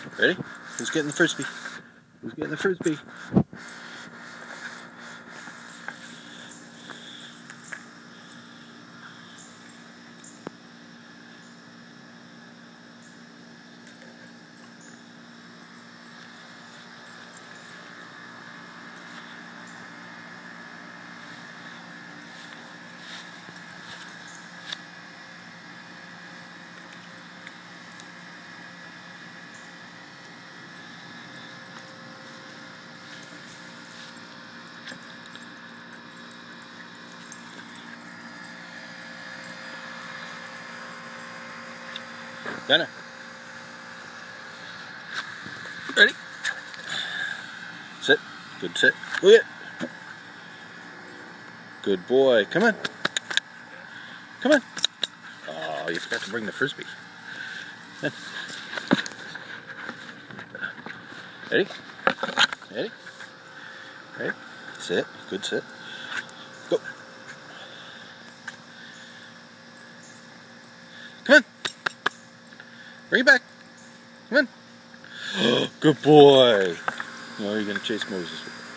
Ready? Who's getting the frisbee? Who's getting the frisbee? Gunner. Ready? Sit. Good sit. Look it. Good boy. Come on. Come on. Oh, you forgot to bring the frisbee. Ready? Ready? Ready? Sit. Good sit. Go. Come on. Bring it back. Come on. Good boy. No, you're going to chase Moses with it.